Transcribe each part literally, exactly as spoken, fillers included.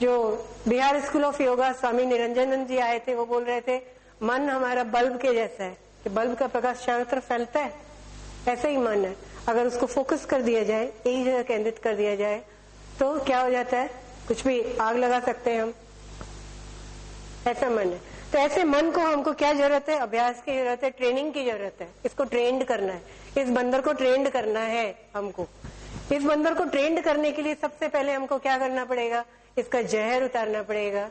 जो Bihar school of Yoga Swami Niranjan ji आए थे, वो बोल रहे थे मन हमारा बल्ब के जैसा है कि बल्ब का प्रकाश चारों तरफ फैलता है, ऐसा ही मन है। अगर उसको फोकस कर दिया जाए, एक जगह केंद्रित कर दिया जाए, तो क्या हो जाता है, कुछ भी आग लगा सकते हैं हम, ऐसा मन है। तो ऐसे मन को हमको क्या जरूरत है, अभ्यास की जरूरत है, ट्रेनिंग की जरूरत है। इसको ट्रेंड करना है, इस बंदर को ट्रेंड करना है हमको। इस बंदर को ट्रेंड करने के लिए सबसे पहले हमको क्या करना पड़ेगा, इसका जहर उतारना पड़ेगा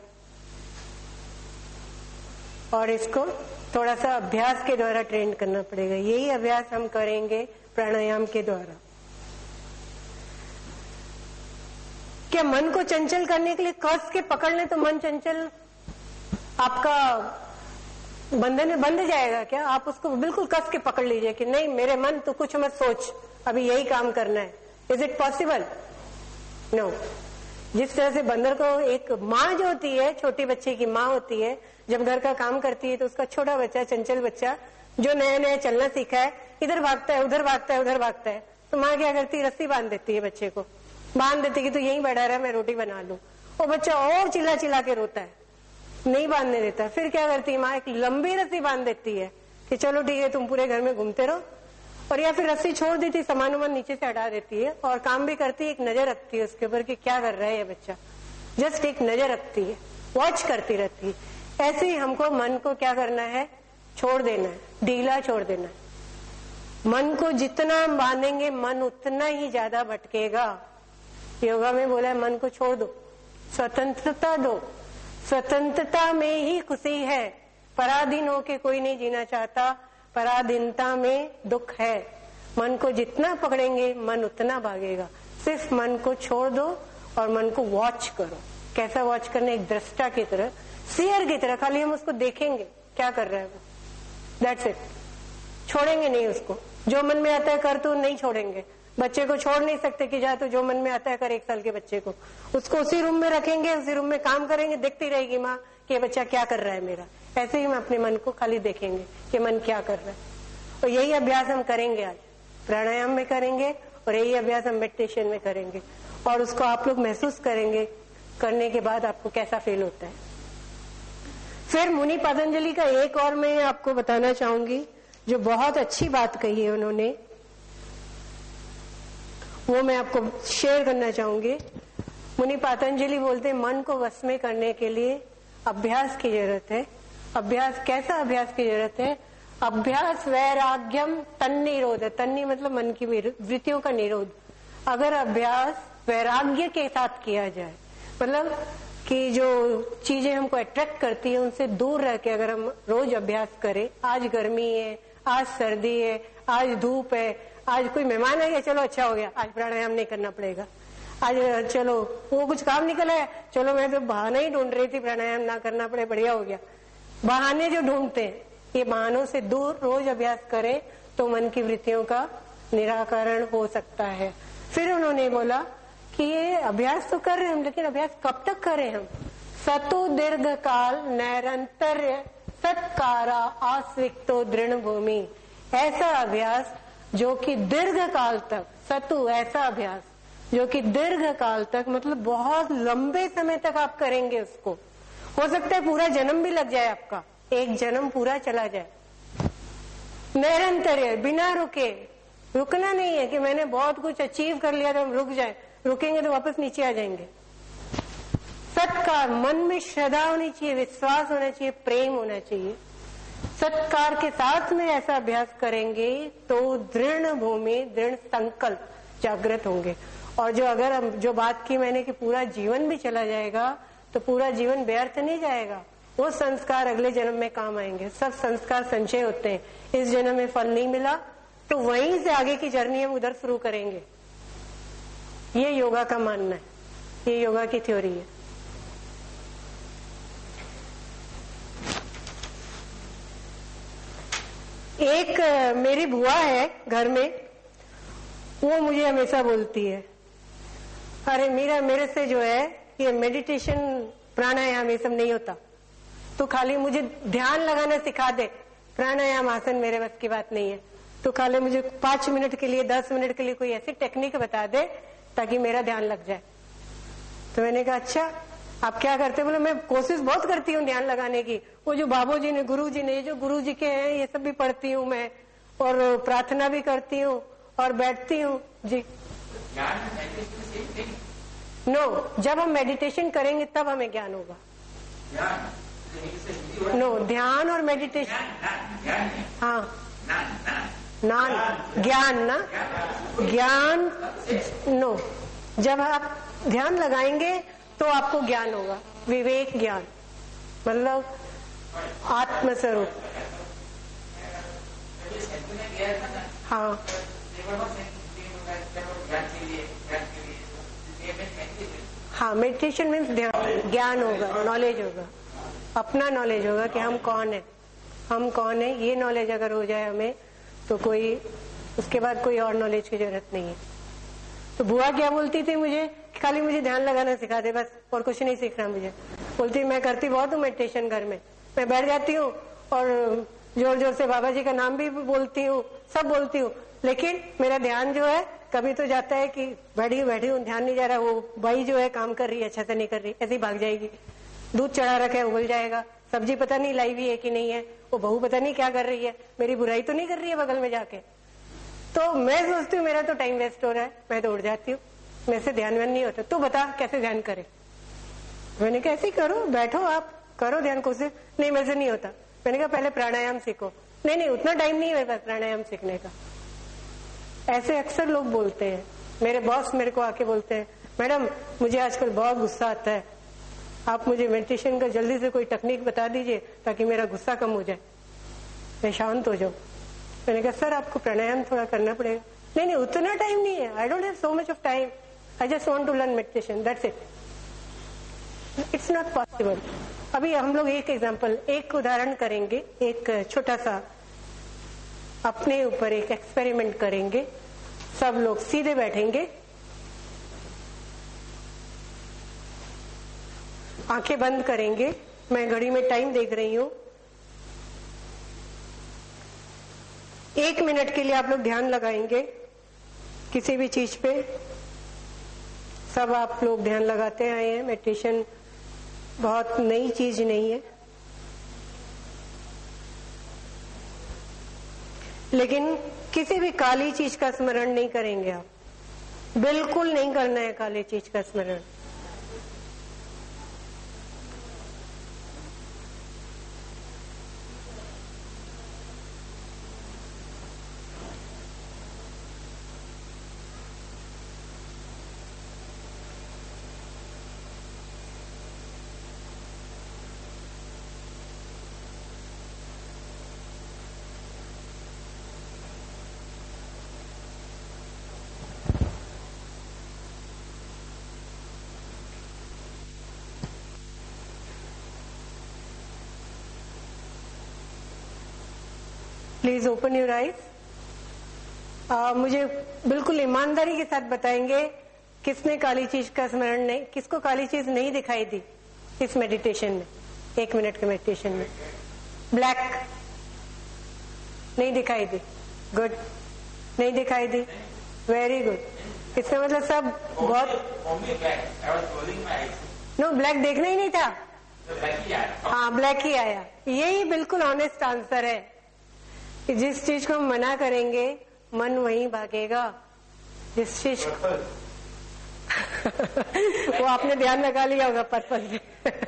और इसको थोड़ा सा अभ्यास के द्वारा ट्रेंड करना पड़ेगा। यही अभ्यास हम करेंगे प्राणायाम के द्वारा। क्या मन को चंचल करने के लिए कस के पकड़ लें तो मन चंचल आपका बंधन में बंध जाएगा क्या? आप उसको बिल्कुल कस के पकड़ लीजिए कि नहीं मेरे मन तो कुछ मत सोच, अभी यही काम करना है। Is it possible? नो। जिस तरह से बंदर को एक माँ जो होती है, छोटी बच्चे की माँ होती है, जब घर का काम करती है तो उसका छोटा बच्चा, चंचल बच्चा जो नया नया चलना सीखा है, इधर भागता है, उधर भागता है, उधर भागता है, तो माँ क्या करती है, रस्सी बांध देती है बच्चे को, बांध देती है कि तू यहीं बैठा रहा, मैं रोटी बना लूं। वो बच्चा और चिल्ला चिल्ला के रोता है, नहीं बांधने देता। फिर क्या करती है माँ, एक लंबी रस्सी बांध देती है कि चलो ठीक है तुम पूरे घर में घूमते रहो, और या फिर रस्सी छोड़ देती, सामान वामान नीचे से हटा देती है और काम भी करती है, एक नजर रखती है उसके ऊपर कि क्या कर रहा है ये बच्चा, जस्ट एक नजर रखती है, वॉच करती रहती है। ऐसे ही हमको मन को क्या करना है, छोड़ देना है, ढीला छोड़ देना है। मन को जितना बांधेंगे मन उतना ही ज्यादा भटकेगा। योगा में बोला है मन को छोड़ दो, स्वतंत्रता दो, स्वतंत्रता में ही खुशी है। पराधीन होके कोई नहीं जीना चाहता, पराधीनता में दुख है। मन को जितना पकड़ेंगे मन उतना भागेगा। सिर्फ मन को छोड़ दो और मन को वॉच करो। कैसा वॉच करना, एक दृष्टा की तरह, सीयर की तरह, खाली हम उसको देखेंगे क्या कर रहा है वो, दैट्स इट। छोड़ेंगे नहीं उसको, जो मन में आता है कर, तो नहीं छोड़ेंगे। बच्चे को छोड़ नहीं सकते कि जा तो जो मन में आता है कर, एक साल के बच्चे को, उसको उसी रूम में रखेंगे, उसी रूम में काम करेंगे, देखती रहेगी माँ कि ये बच्चा क्या कर रहा है मेरा। ऐसे ही हम अपने मन को खाली देखेंगे कि मन क्या कर रहा है। और यही अभ्यास हम करेंगे आज, प्राणायाम में करेंगे और यही अभ्यास हम मेडिटेशन में करेंगे, और उसको आप लोग महसूस करेंगे करने के बाद आपको कैसा फील होता है। फिर मुनि पतंजलि का एक और मैं आपको बताना चाहूंगी जो बहुत अच्छी बात कही है उन्होंने, वो मैं आपको शेयर करना चाहूंगी। मुनि पतंजलि बोलते हैं मन को वश में करने के लिए अभ्यास की जरूरत है। अभ्यास, कैसा अभ्यास की जरूरत है? अभ्यास वैराग्यम तन्निरोध, तन्नी मतलब मन की वृत्तियों का निरोध। अगर अभ्यास वैराग्य के साथ किया जाए, मतलब कि जो चीजें हमको अट्रैक्ट करती है उनसे दूर रह के अगर हम रोज अभ्यास करें, आज गर्मी है, आज सर्दी है, आज धूप है, आज कोई मेहमान आ गया, चलो अच्छा हो गया, आज प्राणायाम नहीं करना पड़ेगा, आज चलो वो कुछ काम निकला है, चलो मैं तो बहाना ही ढूंढ रही थी प्राणायाम ना करना पड़े, बढ़िया हो गया। बहाने जो ढूंढते हैं, ये बहानों से दूर रोज अभ्यास करें तो मन की वृत्तियों का निराकरण हो सकता है। फिर उन्होंने बोला कि ये अभ्यास तो कर रहे हैं हम, लेकिन अभ्यास कब तक करें हम? सतु दीर्घ काल नैरंतर्य सत्कारा आस्विक्तो दृढ़ भूमि। ऐसा अभ्यास जो कि दीर्घ काल तक, सतु ऐसा अभ्यास जो कि दीर्घ काल तक, मतलब बहुत लंबे समय तक आप करेंगे उसको। हो सकता है पूरा जन्म भी लग जाए आपका, एक जन्म पूरा चला जाए। निरंतर, बिना रुके, रुकना नहीं है कि मैंने बहुत कुछ अचीव कर लिया तो हम रुक जाए, रुकेंगे तो वापस नीचे आ जाएंगे। सत्कार, मन में श्रद्धा होनी चाहिए, विश्वास होना चाहिए, प्रेम होना चाहिए। सत्कार के साथ में ऐसा अभ्यास करेंगे तो दृढ़ भूमि, दृढ़ संकल्प जागृत होंगे। और जो अगर हम जो बात की मैंने कि पूरा जीवन भी चला जाएगा तो पूरा जीवन व्यर्थ नहीं जाएगा, वो संस्कार अगले जन्म में काम आएंगे। सब संस्कार संचय होते हैं, इस जन्म में फल नहीं मिला तो वहीं से आगे की जर्नी हम उधर शुरू करेंगे। ये योगा का मानना है, ये योगा की थ्योरी है। एक मेरी बुआ है घर में, वो मुझे हमेशा बोलती है, अरे मीरा मेरे से जो है ये मेडिटेशन प्राणायाम ये सब नहीं होता, तो खाली मुझे ध्यान लगाना सिखा दे, प्राणायाम आसन मेरे बस की बात नहीं है, तो खाली मुझे पांच मिनट के लिए, दस मिनट के लिए कोई ऐसी टेक्निक बता दे ताकि मेरा ध्यान लग जाए। तो मैंने कहा अच्छा, आप क्या करते हो? बोले मैं कोशिश बहुत करती हूँ ध्यान लगाने की। वो जो बाबू जी ने, गुरु जी ने, जो गुरु जी के हैं, ये सब भी पढ़ती हूँ मैं, और प्रार्थना भी करती हूँ और बैठती हूँ जी। नो no, जब हम मेडिटेशन करेंगे तब हमें ज्ञान होगा। नो no, ध्यान और मेडिटेशन, हाँ, नान, ज्ञान ना, ज्ञान नो no, जब आप ध्यान लगाएंगे तो आपको ज्ञान होगा। विवेक ज्ञान मतलब आत्मस्वरूप। हाँ हाँ, मेडिटेशन मीन्स ध्यान, ज्ञान होगा, नॉलेज होगा, अपना नॉलेज होगा कि हम कौन है, हम कौन है। ये नॉलेज अगर हो जाए हमें तो कोई, उसके बाद कोई और नॉलेज की जरूरत नहीं है। तो बुआ क्या बोलती थी मुझे, खाली मुझे ध्यान लगाना सिखा दे बस, और कुछ नहीं सीखना मुझे। बोलती मैं करती बहुत हूँ मेडिटेशन घर में, मैं बैठ जाती हूँ और जोर जोर से बाबा जी का नाम भी बोलती हूँ, सब बोलती हूँ, लेकिन मेरा ध्यान जो है कभी तो जाता है कि बैठी बैठी हूँ, ध्यान नहीं जा रहा, वो बाई जो है काम कर रही है, अच्छा से नहीं कर रही, ऐसे ही भाग जाएगी। दूध चढ़ा रखा है, उबल जाएगा, सब्जी पता नहीं लाई हुई है कि नहीं है, वो बहू पता नहीं क्या कर रही है, मेरी बुराई तो नहीं कर रही है बगल में जाके। तो मैं सोचती हूँ मेरा तो टाइम वेस्ट हो रहा है, मैं तो उठ जाती हूँ, मेरे से ध्यान व्यान नहीं होता। तू बता कैसे ध्यान करे? मैंने कहा ऐसे करो, बैठो आप करो ध्यान, कोशिश। नहीं मेरे से नहीं होता। मैंने कहा पहले प्राणायाम सीखो। नहीं नहीं उतना टाइम नहीं है मेरे पास प्राणायाम सीखने का। ऐसे अक्सर लोग बोलते हैं। मेरे बॉस मेरे को आके बोलते हैं, मैडम मुझे आजकल बहुत गुस्सा आता है, आप मुझे मेडिटेशन का जल्दी से कोई टेक्निक बता दीजिए ताकि मेरा गुस्सा कम हो जाए, मैं शांत हो जाऊं। मैंने कहा सर आपको प्राणायाम थोड़ा करना पड़ेगा। नहीं नहीं उतना टाइम नहीं है, I don't have so much of time, I just want to learn meditation, that's it, it's not possible. अभी हम लोग एक एग्जांपल, एक उदाहरण करेंगे, एक छोटा सा अपने ऊपर एक एक्सपेरिमेंट करेंगे। सब लोग सीधे बैठेंगे, आंखें बंद करेंगे। मैं घड़ी में टाइम देख रही हूं। एक मिनट के लिए आप लोग ध्यान लगाएंगे किसी भी चीज पे। सब आप लोग ध्यान लगाते आए हैं, मेडिटेशन बहुत नई चीज नहीं है, लेकिन किसी भी काली चीज का स्मरण नहीं करेंगे आप, बिल्कुल नहीं करना है काली चीज का स्मरण। Please open your eyes. मुझे बिल्कुल ईमानदारी के साथ बताएंगे किसने काली चीज का स्मरण नहीं, किसको काली चीज नहीं दिखाई दी इस मेडिटेशन में, एक मिनट के मेडिटेशन में। ब्लैक नहीं दिखाई दी, गुड, नहीं दिखाई दी, वेरी गुड। इसका मतलब सब बहुत, नो ब्लैक देखना ही नहीं था, हाँ ब्लैक ही आया। यही बिल्कुल ऑनेस्ट आंसर है कि जिस चीज को हम मना करेंगे मन वहीं भागेगा। जिस चीज वो आपने ध्यान लगा लिया होगा पर्पज से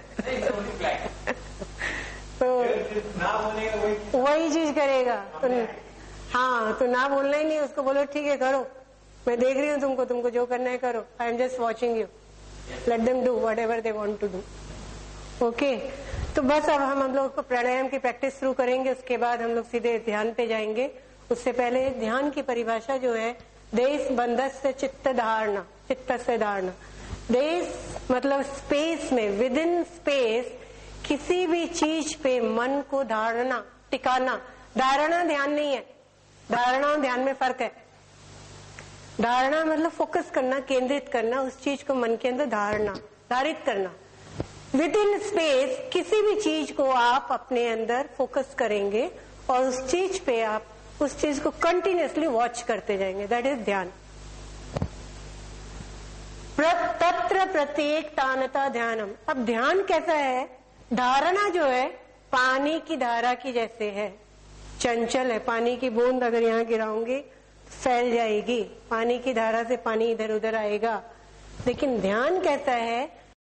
तो वही चीज करेगा। तो हाँ तो ना बोलना ही नहीं, उसको बोलो ठीक है करो, मैं देख रही हूँ तुमको, तुमको जो करना है करो, I am just watching you, let them do whatever they want to do. Okay, तो बस अब हम हम लोग को प्राणायाम की प्रैक्टिस शुरू करेंगे, उसके बाद हम लोग सीधे ध्यान पे जाएंगे। उससे पहले ध्यान की परिभाषा जो है, देश बंधस्य चित्त धारणा, चित्त से धारणा। देश मतलब स्पेस में, विद इन स्पेस किसी भी चीज पे मन को धारणा, टिकाना। धारणा ध्यान नहीं है, धारणा और ध्यान में फर्क है। धारणा मतलब फोकस करना, केंद्रित करना, उस चीज को मन के अंदर धारणा, धारित करना। विद इन स्पेस किसी भी चीज को आप अपने अंदर फोकस करेंगे और उस चीज पे आप उस चीज को कंटिन्यूअसली वॉच करते जाएंगे, दैट इज ध्यान। तत् तत्र प्रत्येक तानता ध्यानम। अब ध्यान कैसा है? धारणा जो है पानी की धारा की जैसे है, चंचल है। पानी की बूंद अगर यहाँ गिराऊंगी फैल जाएगी, पानी की धारा से पानी इधर उधर आएगा। लेकिन ध्यान कैसा है?